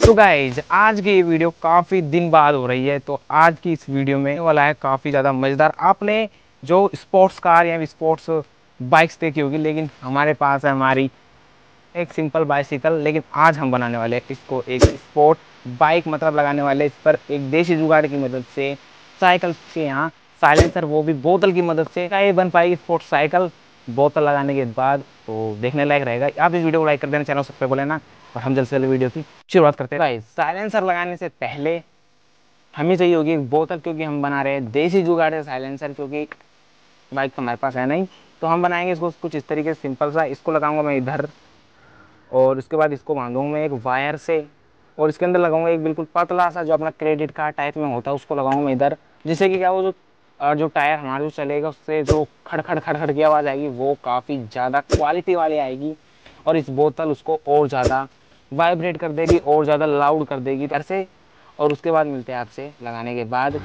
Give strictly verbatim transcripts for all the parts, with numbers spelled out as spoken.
तो गाइज आज की ये वीडियो काफ़ी दिन बाद हो रही है। तो आज की इस वीडियो में वाला है काफ़ी ज़्यादा मज़ेदार। आपने जो स्पोर्ट्स कार या स्पोर्ट्स बाइक्स देखी होगी, लेकिन हमारे पास है हमारी एक सिंपल बाइसिकल। लेकिन आज हम बनाने वाले हैं इसको एक स्पोर्ट बाइक, मतलब लगाने वाले इस पर एक देसी जुगाड़ की मदद से साइकिल के यहाँ साइलेंसर, वो भी बोतल की मदद से ये बन पाएगी स्पोर्ट्स साइकिल बोतल लगाने के बाद। तो देखने लायक रहेगा। आप इस वीडियो को लाइक कर देना, चैनल सब्सक्राइब बोले ना, और हम जल्द से जल्द वीडियो की शुरुआत करते हैं। गाइस साइलेंसर लगाने से पहले हमें चाहिए होगी एक बोतल, क्योंकि हम बना रहे हैं देसी जुगाड़ से साइलेंसर, क्योंकि बाइक तो हमारे पास है नहीं। तो हम बनाएंगे इसको कुछ इस तरीके से सिंपल सा। इसको लगाऊंगा मैं इधर, और उसके बाद इसको बांधूंगा मैं एक वायर से, और इसके अंदर लगाऊंगा एक बिल्कुल पतला सा जो अपना क्रेडिट कार्ड टाइप में होता है, उसको लगाऊंगा मैं इधर, जिससे कि क्या वो जो और जो टायर हमारा जो चलेगा उससे जो खड़खड़ खड़खड़ की आवाज़ आएगी वो काफ़ी ज़्यादा क्वालिटी वाली आएगी, और इस बोतल उसको और ज़्यादा वाइब्रेट कर देगी और ज़्यादा लाउड कर देगी घर से। और उसके बाद मिलते हैं आपसे लगाने के बाद।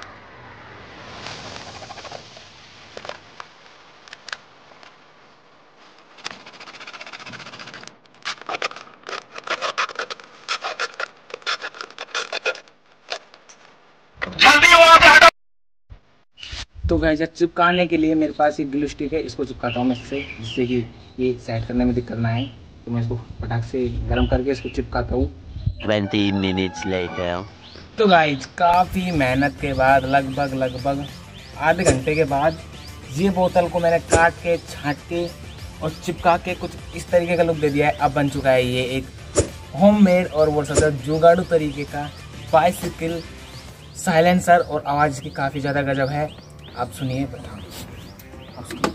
तो गाइस चिपकाने के लिए मेरे पास एक ग्लू स्टिक है, इसको चिपकाता हूँ मैं इससे, जिससे कि ये सेट करने में दिक्कत ना आए। तो मैं इसको फटाक से गर्म करके इसको चिपकाता हूँ। Twenty minutes later. तो गाइस काफ़ी मेहनत के बाद लगभग लगभग आधे घंटे के बाद ये बोतल को मैंने काट के छाँट के और चिपका के कुछ इस तरीके का लुक दे दिया है। अब बन चुका है ये एक होममेड और बोल सकते हैं जुगाड़ू तरीके का बाइसिकल साइलेंसर, और आवाज़ की काफ़ी ज़्यादा गजब है। आप सुनिए, बताओ आप सुनिए।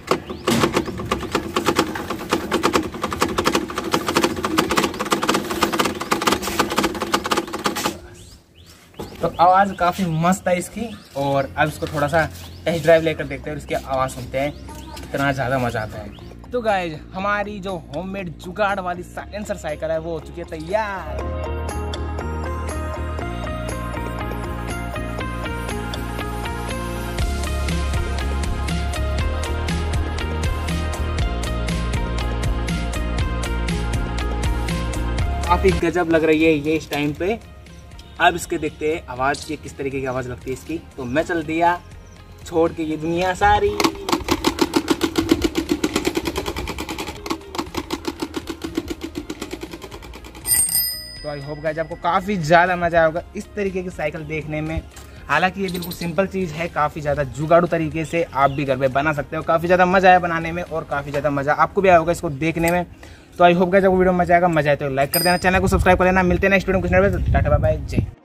तो आवाज़ काफ़ी मस्त है इसकी, और अब इसको थोड़ा सा टेस्ट ड्राइव लेकर देखते हैं और इसकी आवाज़ सुनते हैं कितना ज़्यादा मज़ा आता है। तो गाइज हमारी जो होममेड जुगाड़ वाली साइलेंसर साइकिल है वो हो चुकी है तैयार। काफ़ी गजब लग रही है ये इस टाइम पे। अब इसके देखते हैं आवाज़ की किस तरीके की आवाज़ लगती है इसकी। तो मैं चल दिया छोड़ के ये दुनिया सारी। तो आई होप गाइस आपको काफ़ी ज़्यादा मज़ा आएगा इस तरीके की साइकिल देखने में। हालांकि ये बिल्कुल सिंपल चीज़ है, काफ़ी ज़्यादा जुगाड़ू तरीके से आप भी घर में बना सकते हो। काफ़ी ज़्यादा मज़ा आया बनाने में, और काफ़ी ज़्यादा मज़ा आपको भी आएगा इसको देखने में। तो आई होप गाइस आपको वीडियो में मजा आएगा। मजा आए तो लाइक कर देना, चैनल को सब्सक्राइब कर लेना। मिलते हैं नेक्स्ट वीडियो में कुछ नया। टाटा बाय बाय, जय।